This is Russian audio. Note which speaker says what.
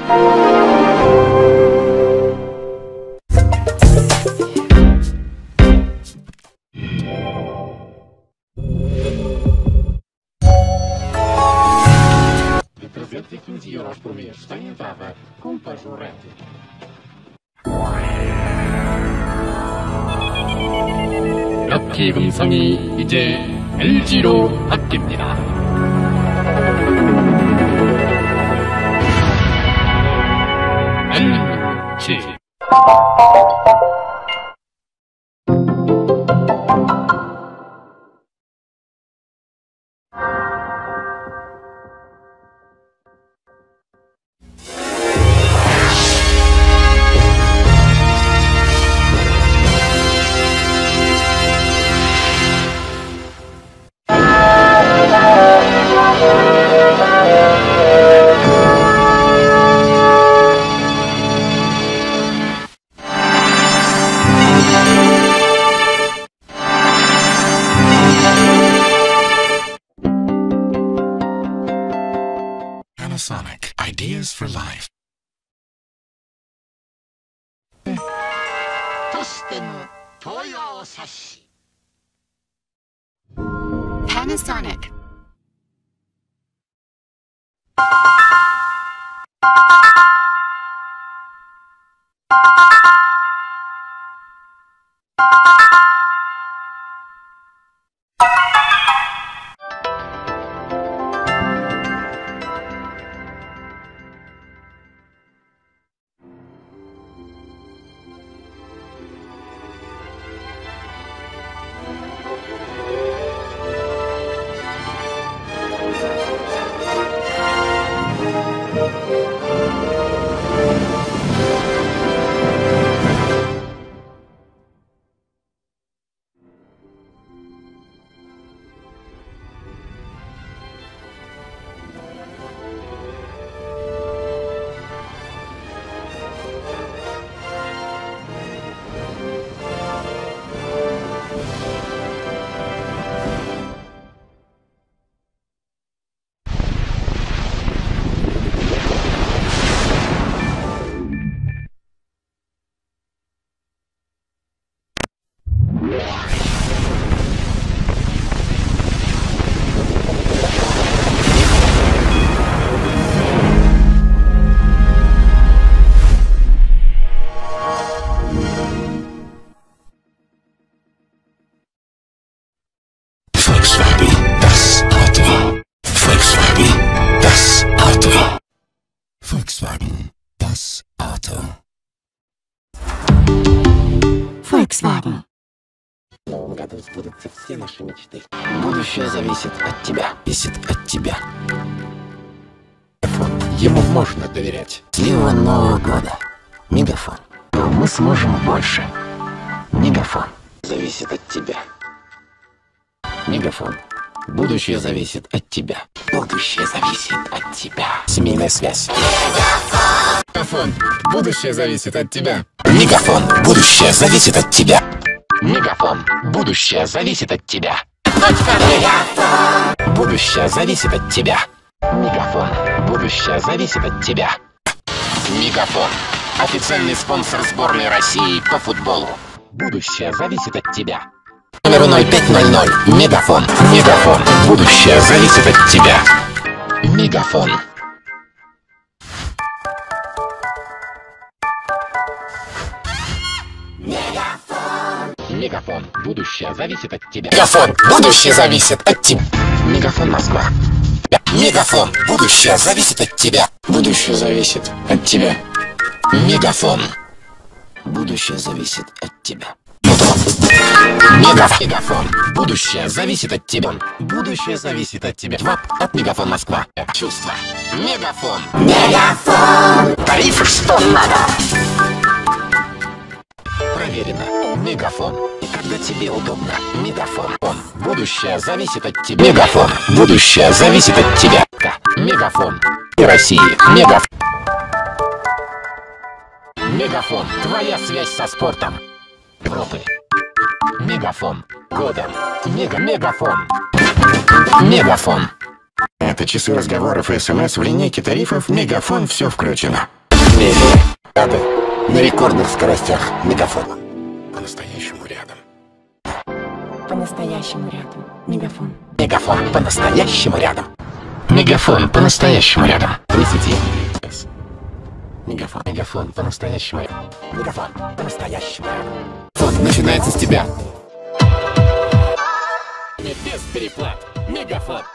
Speaker 1: 315 € por mês sem entrada, com Pajorete. 럭키 금성이 이제 LG로 바뀝니다. LG
Speaker 2: Panasonic, ideas for life.
Speaker 3: Panasonic.
Speaker 2: Volkswagen, das Auto.
Speaker 3: Volkswagen.
Speaker 4: В новом году сбудутся все наши мечты. Будущее зависит от тебя. Зависит от тебя.
Speaker 2: Ему можно доверять.
Speaker 4: Слива Нового года. Мегафон. Мы сможем больше. Мегафон. Зависит от тебя. Мегафон. Будущее зависит от тебя. Будущее зависит от тебя. Семейная связь.
Speaker 2: Мегафон. Будущее зависит от тебя.
Speaker 4: Мегафон. Будущее зависит от тебя. Мегафон. Будущее зависит от тебя. Мегафон. Будущее зависит от тебя. Мегафон. Будущее зависит от тебя. Мегафон. Официальный спонсор сборной России по футболу. Будущее зависит от тебя. Номер 0500. Мегафон. Мегафон. Будущее зависит от тебя. Мегафон. Мегафон. Будущее зависит от тебя. Мегафон. Будущее зависит от тебя. Мегафон Москва. Мегафон. Будущее зависит от тебя. Будущее зависит от тебя. Мегафон. Будущее зависит от тебя. Мегафон. Будущее зависит от тебя. Будущее зависит от тебя. От Мегафон Москва. Чувство. Мегафон. Мегафон. Тарифы что надо. Проверено. Мегафон. И когда тебе удобно. Мегафон. Будущее зависит от тебя. Мегафон. Будущее зависит от тебя. Мегафон. И России. Мегафон. Мегафон. Твоя связь со спортом. Европы. Мегафон. Года. Мегафон. Мегафон.
Speaker 2: Это часы разговоров и СМС в линейке тарифов Мегафон, все включено.
Speaker 4: вместе. Рады на рекордных скоростях. Мегафон. По-настоящему рядом.
Speaker 3: По-настоящему рядом. Мегафон.
Speaker 4: Мегафон по-настоящему рядом. Мегафон по-настоящему рядом. Не сети. Мегафон по-настоящему рядом. Мегафон по-настоящему рядом. Фон начинается с тебя.
Speaker 1: Без переплат. Мегафон.